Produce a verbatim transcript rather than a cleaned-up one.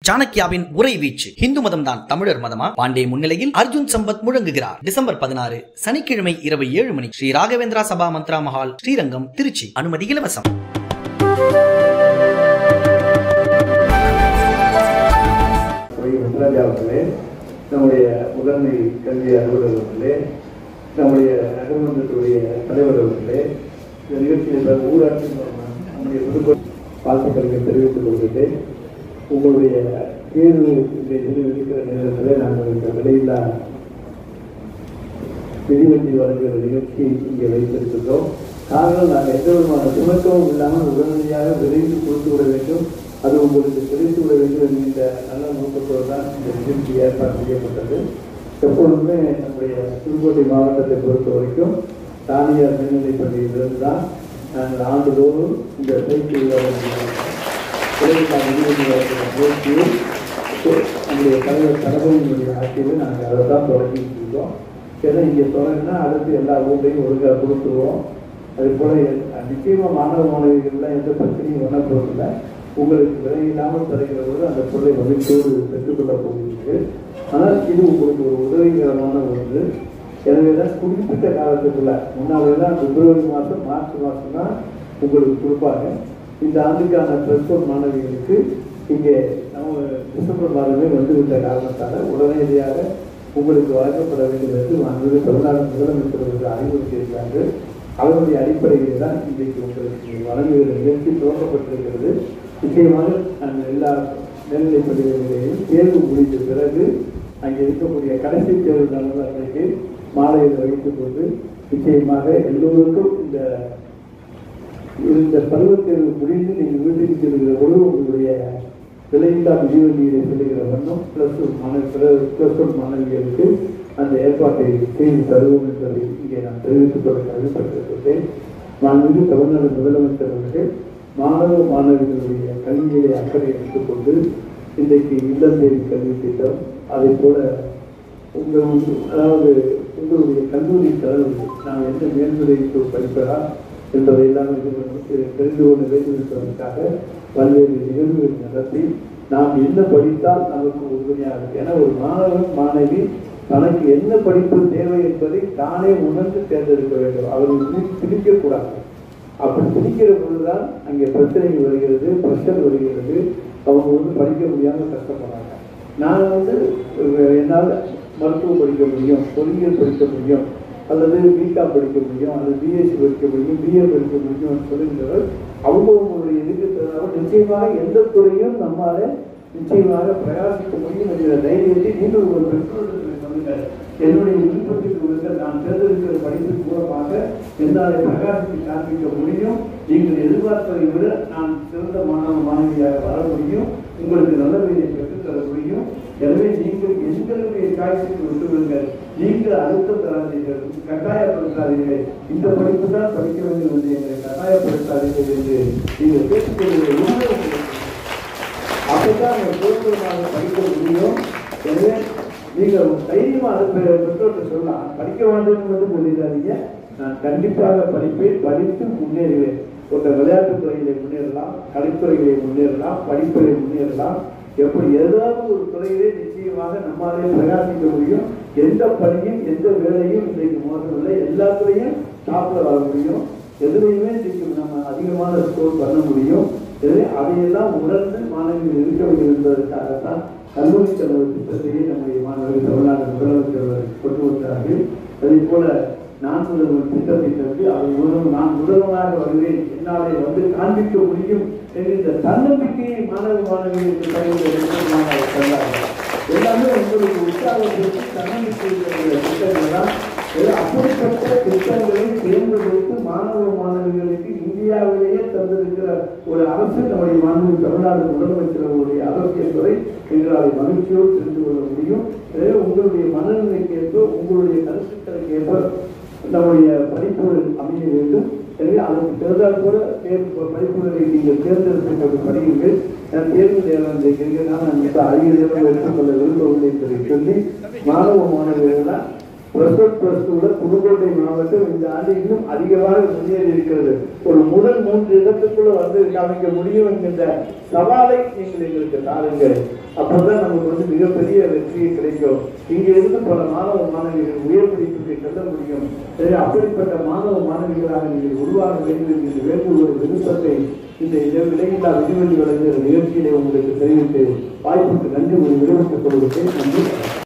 சாணக்கியாவின் உரை வீச்சு. இந்து மதம் தான் தமிழர் மதமா? பாண்டே முன்னிலையில் அர்ஜுன் சம்பத் முழங்குகிறார். டிசம்பர் பதினாறு சனிக்கிழமை இரவு ஏழு மணி ஸ்ரீ ராகவேந்திரா சபா மந்த்ரா மஹால், ஸ்ரீரங்கம், திருச்சி. அனுமதி இலவசம். நம்முடைய முதன்மை கல்வி அலுவலர்களே, நம்முடைய நகர்மன்றத்துடைய தலைவர் அவர்களே, இந்த நிகழ்ச்சியில் ஊராட்சி நம்முடைய வாழ்த்துக்களை தெரிவித்துக் கொள்கிறேன். உங்களுடைய தேர்வு இருக்கிற நேரத்தில் நாங்கள் இந்த விலையில்லா மிதிவண்டி வழங்குகிற நிகழ்ச்சி இங்கே வைத்திருக்கின்றோம். காரணம், நாங்கள் எந்த விதமான சுமக்கமும் இல்லாமல் உடனடியாக விரைந்து கொடுத்து விட வேண்டும், அது உங்களுக்கு தெரிவித்து விட வேண்டும் என்கின்ற நல்ல நோக்கத்தோடு தான் இந்த நிகழ்ச்சி ஏற்பாடு செய்யப்பட்டது. எப்பொழுதுமே நம்முடைய புதுக்கோட்டை மாவட்டத்தை பொறுத்த வரைக்கும் தானியார் மேல்நிலைப் பள்ளியிலிருந்து தான் நாங்கள் ஆண்டுதோறும் இந்த சைக்கிள் முயற்சியை நம்முடைய தலைவர் தளபதியினுடைய ஆட்சியில் நாங்கள் அதை தான் தொடங்கிட்டு இருக்கோம். ஏன்னா இங்கே தொடங்கினா அடுத்து எல்லா ஊரையும் ஒழுங்காக கொடுத்துருவோம். அது போல நிச்சயமாக மாணவ மாணவிகள்லாம் எந்த பிரச்சனையும் பண்ண போகிறதில்லை. உங்களுக்கு விலை இல்லாமல் தருகிற போது அந்த பொருளை மகிழ்ச்சியோடு பெற்றுக்கொள்ளப் போகிறீர்கள். ஆனால் இது உங்களுக்கு ஒரு உதவிகரமான ஒன்று. எனவே தான் குறிப்பிட்ட காலத்துக்குள்ள முன்னாடிதான் பிப்ரவரி மாதம் மார்ச் மாதம் தான் உங்களுக்கு கொடுப்பாங்க. இந்த ஆண்டுக்கான பிளஸ் ஒன் மாணவிகளுக்கு இங்கே நம்ம டிசம்பர் மாதமே வந்துவிட்ட காரணத்தால் உடனடியாக உங்களுக்கு வழங்கப்பட வேண்டும் என்று மாண்புமிகு தமிழ்நாடு முதலமைச்சர் அறிவுறுத்தியிருக்கிறார்கள். அவருடைய அடிப்படையில் தான் இன்றைக்கு உங்களுக்கு வழங்குகிற நிகழ்ச்சி துவக்கப்பட்டிருக்கிறது. நிச்சயமாக நாங்கள் எல்லா மேல்நிலைப் பள்ளிகளிலேயும் தேர்வு முடிந்த பிறகு அங்கே இருக்கக்கூடிய கடைசி தேர்வு நல்லவர்களுக்கு மாலையில் வைத்துக் கொண்டு நிச்சயமாக எல்லோருக்கும் இந்த இந்த பருவத் தேர்வு முடிந்து நீங்கள் வீட்டுக்கு செல்கிற பொழுது உங்களுடைய விலையில்லா மிதிவண்டியை செல்கிற வண்ணம் பிளஸ் ஒன் மாணவி பிளஸ் ஒன் மாணவிகளுக்கு அந்த ஏற்பாட்டை செய்து தருவோம் என்பதை இங்கே நான் தெரிவித்துக் கொள்ள கடமைப்பட்டிருக்கிறேன். மாண்புமிகு தமிழ்நாடு முதலமைச்சர் அவர்கள் மாணவ மாணவிகளுடைய கல்வியை அக்கறை எடுத்துக்கொண்டு இன்றைக்கு இல்லம் தேடி கல்வி திட்டம், அதே போல உங்கள் அதாவது உங்களுடைய கல்லூரி தலைவர்கள் நாம் எந்த மேல்நிலைக்கு படிப்பதா என்பதையெல்லாம் தெரிந்து கொள்ள வேண்டும் என்பதற்காக பல்வேறு நிகழ்வுகள் நடத்தி நாம் என்ன படித்தால் நமக்கு உறுதுணையாக இருக்கு. ஏன்னா ஒரு மாணவன் மாணவி தனக்கு என்ன படிப்பு தேவை என்பதை தானே உணர்ந்து தேர்ந்தெடுக்க வேண்டும். அவர்கள் திணிக்கக்கூடாது. அப்படி திணிக்கிற பொழுதுதான் அங்கே பிரச்சனைகள் வருகிறது, பிரஷர் வருகிறது. அவங்க வந்து படிக்க முடியாமல் கஷ்டப்படுறாங்க. நான் வந்து என்னால் மருத்துவம் படிக்க முடியும், பொறியியல் படிக்க முடியும், அல்லது பிகாம் படிக்க முடியும், அல்லது பிஎஸ்சி படிக்க முடியும், பிஏ படிக்க முடியும் சொல்லுகிறவர் அவங்களுடைய இருக்கிறதுனால நிச்சயமாக எந்த துறையும் நம்மால நிச்சயமாக பிரகாசிக்க முடியும் என்கிற தைரியத்தை நீங்கள் உங்கள் பெற்றோர்களுக்கு சொல்லுங்கள். என்னுடைய விருப்பத்திற்கு கொடுக்க நான் தேர்ந்தெடுக்கிற படிப்பின் மூலமாக என்னாலே பிரகாசித்து காண்பிக்க முடியும். நீங்கள் எதிர்பார்ப்பதை விட நான் சிறந்த மாணவ மாணவியாக வர முடியும், உங்களுக்கு நல்ல வேலையை பெற்றுத்தர முடியும். எனவே நீங்கள் எங்களுடைய காய்ச்சலுக்கு விட்டுவிடுங்கள். நீங்கள் அழுத்தம் தராதீர்கள், கட்டாயப்படுத்தாதீர்கள். இந்த படிப்பு தான் படிக்க வேண்டும் என்று எங்களை கட்டாயப்படுத்தாதீர்கள் என்று நீங்கள் கேட்டுக்கொள்கிற அப்படித்தான் பொருத்தமாக படிக்க முடியும். எனவே நீங்கள் தைரியமாக பெற்றோர்கிட்ட சொல்லலாம், படிக்க வேண்டும் என்று சொல்லிடாதீங்க. நான் கண்டிப்பாக படிப்பேன், படித்து முன்னேறுவேன். ஒரு விளையாட்டுத் துறையிலே முன்னேறலாம், கலைத்துறையிலே முன்னேறலாம், படிப்பிலே முன்னேறலாம். எப்படி ஏதாவது ஒரு துறையிலே நிச்சயமாக நம்மாலே பிரகாசிக்க முடியும். எந்த பணியும் எந்த வேலையும் இன்றைக்கு மோசமில்லை. எல்லாத்துலையும் டாப்ல வர முடியும். எதுலையுமே இன்றைக்கு நம்ம அதிகமான ஸ்கோர் பண்ண முடியும். எனவே அதையெல்லாம் உணர்ந்து மாணவிகள் இருக்க வேண்டும் என்பதற்காகத்தான் கல்லூரி செலவு திட்டத்தையே நம்முடைய மாணவர்கள் தமிழ்நாடு முதலமைச்சர் கொண்டு வந்தார்கள். அதே போல நான் முதல்வர் திட்டத்தை தந்து அதை மூலம் நான் முதல்வனாக வருவேன், என்னாலே வந்து காண்பிக்க முடியும் என்கின்ற தன்னம்பிக்கையை மாணவ மாணவிகளுக்கு தந்தார்கள். எல்லாமே உங்களுக்கு உற்சாகத்திற்கு தன்னம்பிக்கை திட்டங்கள் தான். அப்படிப்பட்ட திட்டங்களை தேர்ந்தெடுத்து மாணவ மாணவிகளுக்கு இந்தியாவிலேயே தந்திருக்கிற ஒரு அரசு நம்முடைய மாண்பு தமிழ்நாடு முதலமைச்சர்களுடைய அரசியல் துறை எங்களால் மகிழ்ச்சியோடு தெரிந்து கொள்ள முடியும். எனவே உங்களுடைய மனநிலைக்கேற்ப உங்களுடைய கருத்துக்களுக்கு ஏற்ப நம்முடைய படிப்புகள் அமைய வேண்டும். எனவே அதற்கு பிறந்தால் கூட தேர்வு படிப்புகளை நீங்கள் தேர்ந்தெடுத்து படியுங்கள். தேர்வு நேரம் கேட்கிறதுனால நான் மிக அதிக நேரம் எடுத்துக்கொள்ள விரும்பவில்லை என்பதை சொல்லி மாணவ மாணவிகள்லாம் பிளஸ் ஒன் பிளஸ் டூல புதுக்கோட்டை மாவட்டம் இந்த ஆண்டு இன்னும் அதிகமாக முன்னேறி இருக்கிறது. ஒரு முதல் மூன்று இடத்துக்குள்ள வந்து காமிக்க முடியும் என்கின்ற சவாலை நீங்கள் எங்களுக்கு தாருங்கள். அப்பதான் நமக்கு வந்து மிகப்பெரிய வெற்றியை கிடைக்கும். இங்க இருந்து பல மாணவ மாணவிகள் உயர் படிப்புக்கு செல்ல முடியும். சரி, அப்படிப்பட்ட மாணவ மாணவிகளாக நீங்கள் உருவாக வேண்டும் என்ற வேண்டுகோள் விருப்பத்தை இந்த இடையில்லா விதிவெளி வழங்குகிற நிகழ்ச்சியிலே உங்களுக்கு தெரிவித்து வாய்ப்புக்கு நன்றி ஒரு விடுவித்துக் கொள்வதை நன்றி.